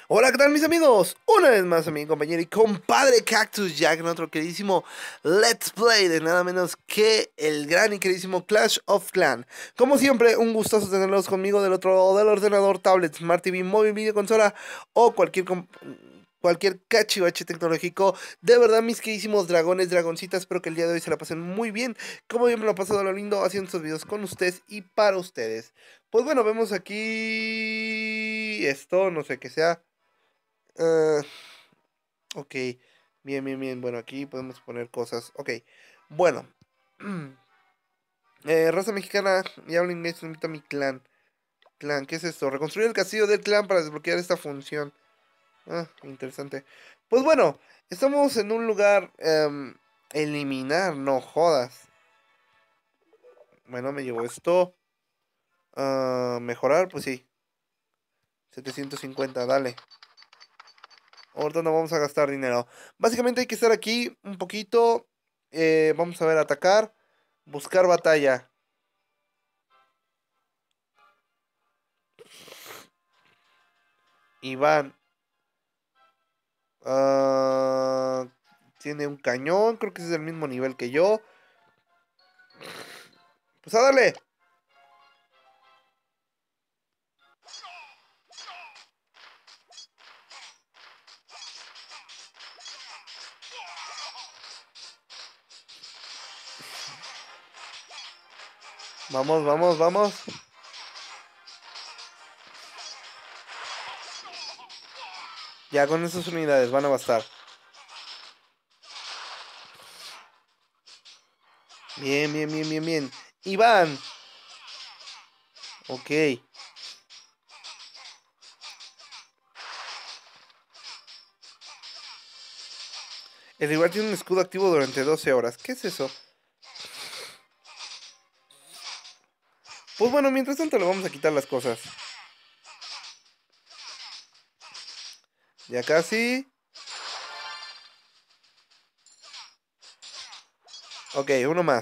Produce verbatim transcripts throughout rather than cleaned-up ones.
Hola, ¿qué tal mis amigos? Una vez más a mi compañero y compadre Cactus Jack en otro queridísimo Let's Play de nada menos que el gran y queridísimo Clash of Clan. Como siempre, un gustoso tenerlos conmigo del otro lado del ordenador, tablet, Smart T V, móvil, videoconsola o cualquier cualquier cachivache tecnológico. De verdad, mis queridísimos dragones, dragoncitas, espero que el día de hoy se la pasen muy bien. Como yo me lo he pasado a lo lindo haciendo estos videos con ustedes y para ustedes. Pues bueno, vemos aquí esto, no sé qué sea. Uh, ok, bien, bien, bien. Bueno, aquí podemos poner cosas. Ok, bueno. eh, raza mexicana, y hablo inglés, invita a mi clan. Clan, ¿qué es esto? Reconstruir el castillo del clan para desbloquear esta función. Ah, interesante. Pues bueno, estamos en un lugar... em, eliminar, no jodas. Bueno, me llevo esto. Ah, mejorar, pues sí. Setecientos cincuenta, dale. Ahorita no vamos a gastar dinero. Básicamente hay que estar aquí un poquito. Eh, vamos a ver, atacar. Buscar batalla. Iván. ah, tiene un cañón. Creo que es del mismo nivel que yo. Pues a darle. Vamos, vamos, vamos. Ya con esas unidades van a bastar. Bien, bien, bien, bien, bien. Iván. Ok. El rival tiene un escudo activo durante doce horas. ¿Qué es eso? Pues bueno, mientras tanto le vamos a quitar las cosas. Ya casi. Ok, uno más.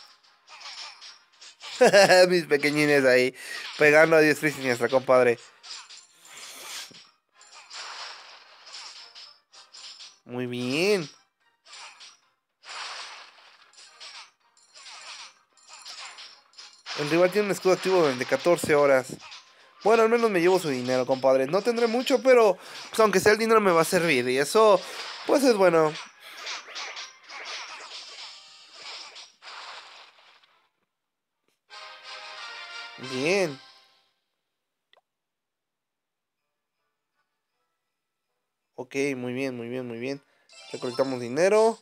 Mis pequeñines ahí. Pegando a diestra y siniestra, compadre. Muy bien. El rival tiene un escudo activo durante catorce horas. Bueno, al menos me llevo su dinero, compadre. No tendré mucho, pero pues, aunque sea el dinero me va a servir. Y eso, pues es bueno. Bien. Ok, muy bien, muy bien, muy bien. Recolectamos dinero.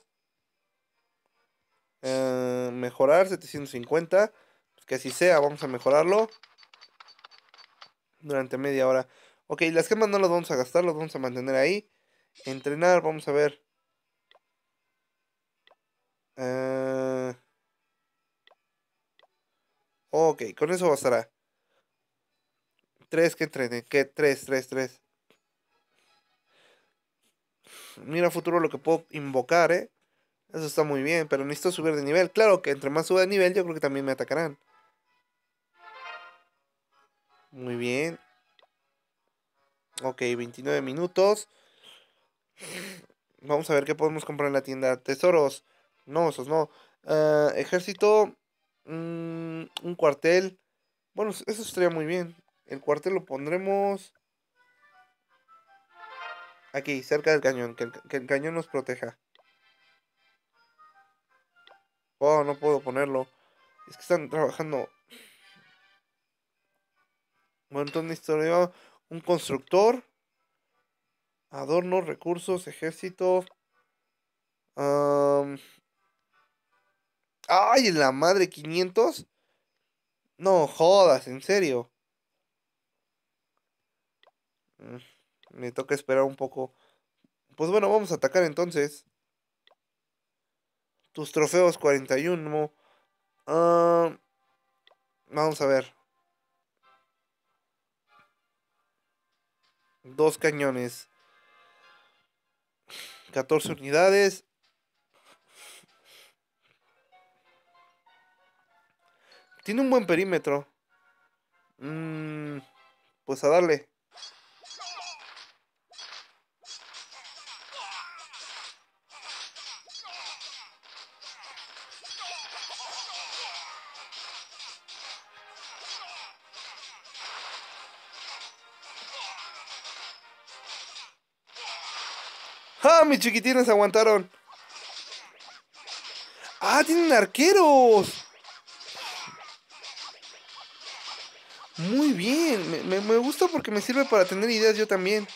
Eh, mejorar setecientos cincuenta. Pues que así sea, vamos a mejorarlo. Durante media hora. Ok, las gemas no las vamos a gastar, las vamos a mantener ahí. Entrenar, vamos a ver. Eh, ok, con eso bastará. Tres que entrene, que tres, tres, tres. Mira futuro lo que puedo invocar, ¿eh? Eso está muy bien, pero necesito subir de nivel. Claro que entre más suba de nivel, yo creo que también me atacarán. Muy bien. Ok, veintinueve minutos. Vamos a ver qué podemos comprar en la tienda. Tesoros. No, esos no. Ah, ejército. Mm, un cuartel. Bueno, eso estaría muy bien. El cuartel lo pondremos aquí, cerca del cañón. Que el, que el cañón nos proteja. Oh, no puedo ponerlo. Es que están trabajando. Bueno, entonces necesitaría un constructor. Adornos, recursos, ejército. am, ¡Ay, la madre! ¿quinientos? No jodas, en serio. Mm, Me toca esperar un poco. Pues bueno, vamos a atacar entonces. Tus trofeos cuarenta y uno. Ah, vamos a ver. Dos cañones. catorce unidades. Tiene un buen perímetro. Mm, pues a darle. ¡Ah, mis chiquitines aguantaron! ¡Ah, tienen arqueros! Muy bien, me, me, me gusta porque me sirve para tener ideas yo también.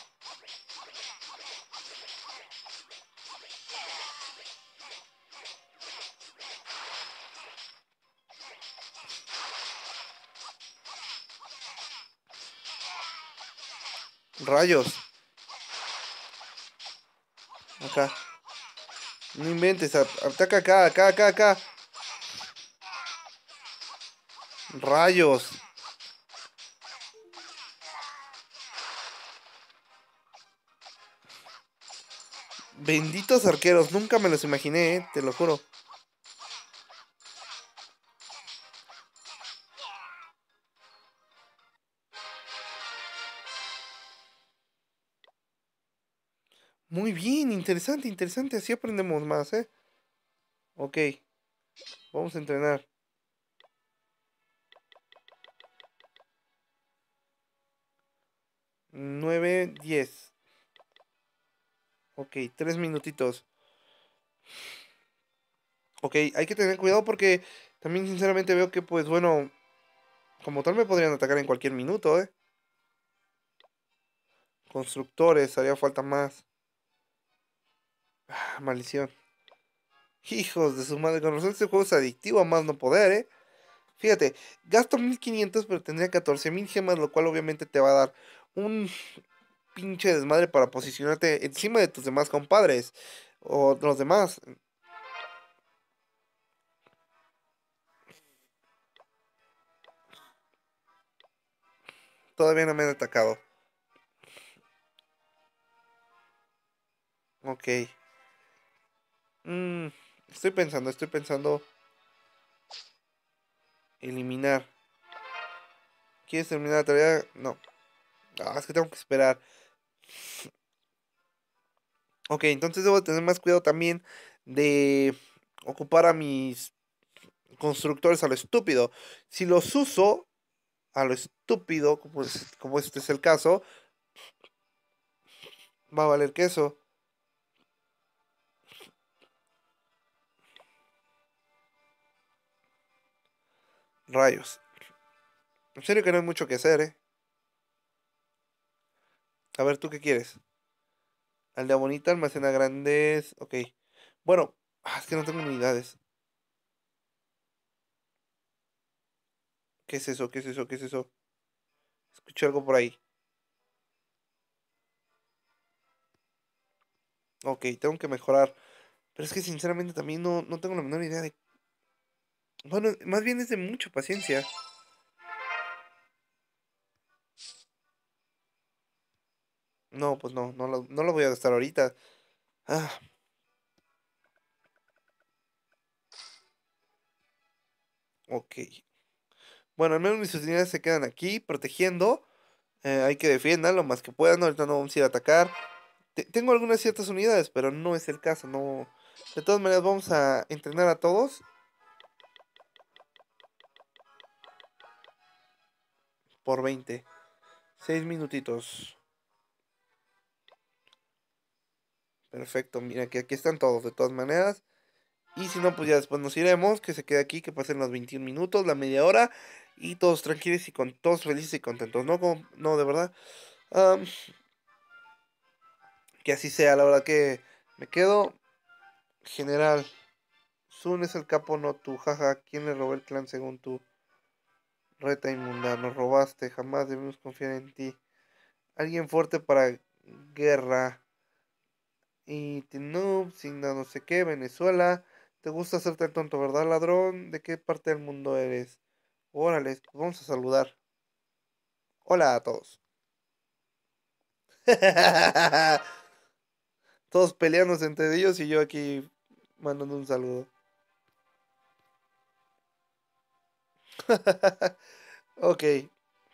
Rayos. Acá. No inventes, a- ataca acá, acá, acá, acá. Rayos. Benditos arqueros, nunca me los imaginé, eh, te lo juro. Muy bien, interesante, interesante, así aprendemos más, ¿eh? Ok, vamos a entrenar. Nueve, diez. Ok, tres minutitos. Ok, hay que tener cuidado porque también sinceramente veo que, pues bueno, como tal me podrían atacar en cualquier minuto, ¿eh? Constructores, haría falta más. Ah, maldición. Hijos de su madre, con razón este juego es adictivo a más no poder, ¿eh? Fíjate, gasto mil quinientos pero tendría catorce mil gemas, lo cual obviamente te va a dar un pinche desmadre para posicionarte encima de tus demás compadres. O de los demás. Todavía no me han atacado. Ok. Mm, estoy pensando, estoy pensando eliminar. ¿Quieres terminar la tarea? No. Ah, es que tengo que esperar. Ok, entonces debo tener más cuidado también de ocupar a mis constructores a lo estúpido. Si los uso a lo estúpido, como, es- como este es el caso, va a valer queso. Rayos. En serio que no hay mucho que hacer, ¿eh? A ver, ¿tú qué quieres? Aldea bonita, almacena grandes. Ok. Bueno, ah, es que no tengo unidades. ¿Qué es eso? ¿Qué es eso? ¿Qué es eso? Escuché algo por ahí. Ok, tengo que mejorar. Pero es que sinceramente también no, no tengo la menor idea de... Bueno, más bien es de mucha paciencia. No, pues no, no lo, no lo voy a gastar ahorita. Ah, ok. Bueno, al menos mis unidades se quedan aquí protegiendo. Eh, hay que defendan lo más que puedan. Ahorita no vamos a ir a atacar. Te- tengo algunas ciertas unidades, pero no es el caso. No. De todas maneras, vamos a entrenar a todos por veinte. Seis minutitos. Perfecto, mira que aquí están todos de todas maneras. Y si no, pues ya después nos iremos. Que se quede aquí, que pasen los veintiún minutos, la media hora. Y todos tranquilos y con todos felices y contentos. No, como- no, de verdad. Am, que así sea, la verdad que me quedo. General, Sun es el capo, no tú. Jaja, ¿quién le robó el clan según tú? Reta inmunda, nos robaste. Jamás debemos confiar en ti. Alguien fuerte para guerra. Y Tinub, sin no sé qué, Venezuela. Te gusta hacerte el tonto, ¿verdad, ladrón? ¿De qué parte del mundo eres? Órale, pues vamos a saludar. Hola a todos. Todos peleándose entre ellos y yo aquí mandando un saludo. Ok.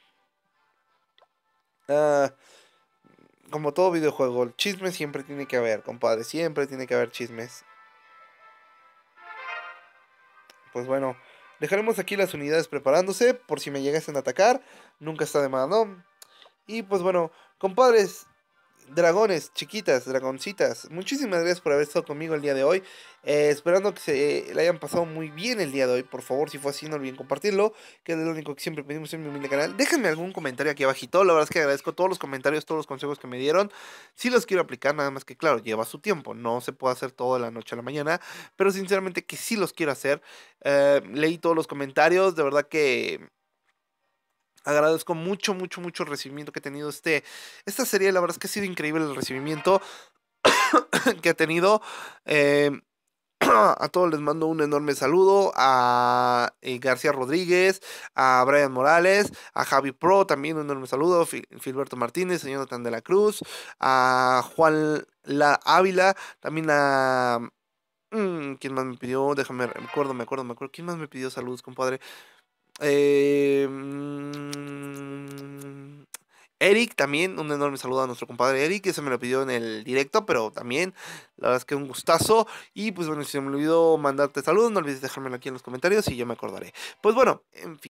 Ah, como todo videojuego, el chisme siempre tiene que haber, compadre. Siempre tiene que haber chismes. Pues bueno, dejaremos aquí las unidades preparándose por si me llegasen a atacar. Nunca está de más, ¿no? Y pues bueno, compadres, Dragones, chiquitas, dragoncitas, muchísimas gracias por haber estado conmigo el día de hoy. Eh, esperando que se le hayan pasado muy bien el día de hoy. Por favor, si fue así, no olviden compartirlo, que es lo único que siempre pedimos en mi humilde canal. Déjenme algún comentario aquí abajito. La verdad es que agradezco todos los comentarios, todos los consejos que me dieron. Sí los quiero aplicar, nada más que claro, lleva su tiempo. No se puede hacer todo de la noche a la mañana, pero sinceramente que sí los quiero hacer. Eh, leí todos los comentarios, de verdad que agradezco mucho, mucho, mucho el recibimiento que ha tenido este, esta serie. La verdad es que ha sido increíble el recibimiento que ha tenido. Eh, a todos les mando un enorme saludo. A eh, García Rodríguez, a Brian Morales, a Javi Pro, también un enorme saludo. Fil- Filberto Martínez, a Jonathan de la Cruz, a Juan La Ávila, también a... mm, ¿quién más me pidió? Déjame, me acuerdo, me acuerdo, me acuerdo. ¿Quién más me pidió saludos, compadre? Eh, mm, Eric también, un enorme saludo a nuestro compadre Eric, que se me lo pidió en el directo, pero también, la verdad es que un gustazo. Y pues bueno, si se me olvidó mandarte saludos, no olvides dejármelo aquí en los comentarios y yo me acordaré. Pues bueno, en fin.